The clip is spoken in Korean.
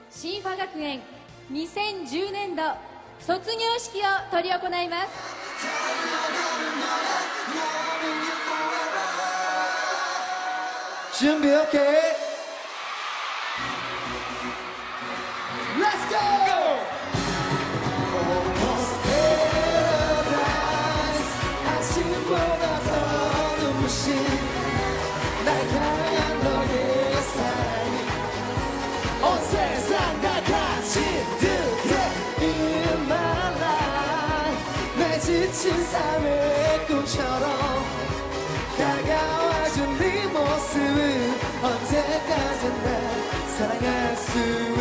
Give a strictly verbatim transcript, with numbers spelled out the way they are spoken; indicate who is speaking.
Speaker 1: 新華学園にせんじゅうねんど卒業式を執り行います。
Speaker 2: 準備 OK? Let's go! Almost paradise 아침보다 더 눈부신 날 향한 너의 사랑이 온 세상 다 같이 듯해 In my life 내 지친 삶의 꿈처럼 다가와준 네 모습은 언제까지 날 사랑할 수